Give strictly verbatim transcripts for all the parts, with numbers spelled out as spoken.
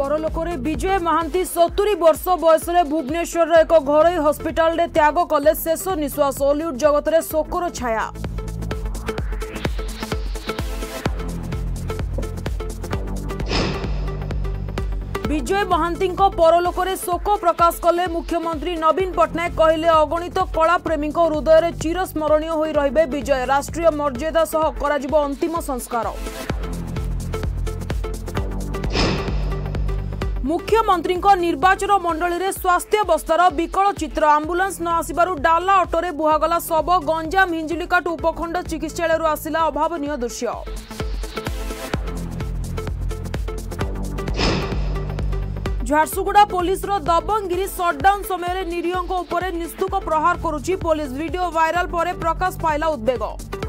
परलोकरे विजय महांती सत्तरी वर्ष बयस भुवनेश्वर एक घरोई हस्पिटाल रे त्याग कले शेष निश्वास। हॉलीवुड जगत में शोकर छाया। विजय महांती परलोकरे शोक प्रकाश कले मुख्यमंत्री नवीन पट्टनायक। कहले अगणित कला प्रेमी हृदय में चिरस्मरणीय होई रहिबे विजय। राष्ट्रीय मर्यादा सह कराजिबो अंतिम संस्कार। मुख्यमंत्री निर्वाचन मंडली में स्वास्थ्य अवस्थार विकल चित्र। आंबुलांस न आसबारु डाला अटोरे बुहागला शव। गंजाम हिंजिलिकाट उपखंड चिकित्सालय आसिला अभावनीय दृश्य। झारसुगुड़ा पुलिस दबंगगिरी सटडाउन समय निरीहों उपर निस्तुक प्रहार करुची पुलिस। वीडियो वायरल पर प्रकाश पाइला उद्वेग।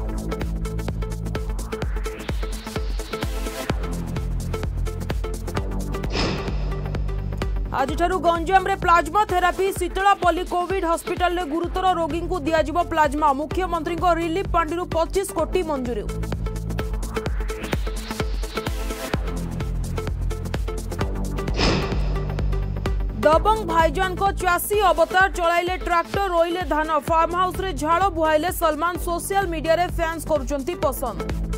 आज गंजाम रे plasma therapy. Sitalapalli COVID hospital रे गुरुतर रोगी को दियाजिबो प्लाज्मा। मुख्यमंत्री रिलीफ फंड पच्चीस कोटी मंजूरी। दबंग भाईजान को चासी अवतार चलाइले ट्रैक्टर रोइले धान। फार्म हाउस रे झाड़ बुहाइले सलमान। सोशल मीडिया रे फैंस करुचंती पसंद।